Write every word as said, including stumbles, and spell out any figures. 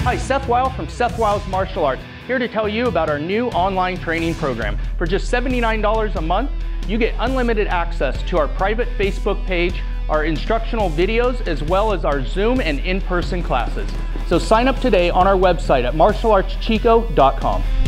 Hi, Seth Weil from Seth Weil's Martial Arts, here to tell you about our new online training program. For just seventy-nine dollars a month, you get unlimited access to our private Facebook page, our instructional videos, as well as our Zoom and in-person classes. So sign up today on our website at martial arts chico dot com.